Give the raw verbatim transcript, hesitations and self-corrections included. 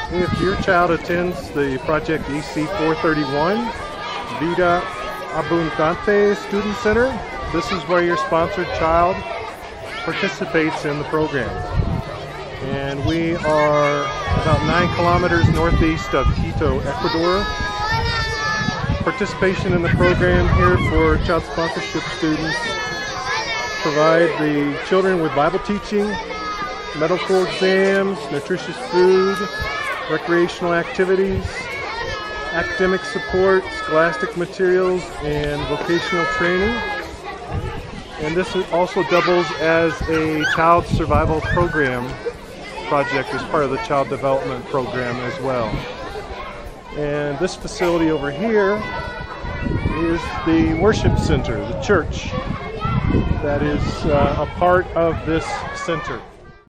If your child attends the Project E C four thirty-one Vida Abundante Student Center, this is where your sponsored child participates in the program. And we are about nine kilometers northeast of Quito, Ecuador. Participation in the program here for child sponsorship students provide the children with Bible teaching, medical exams, nutritious food, recreational activities, academic support, scholastic materials, and vocational training. And this also doubles as a child survival program project as part of the child development program as well. And this facility over here is the worship center, the church that is uh, a part of this center.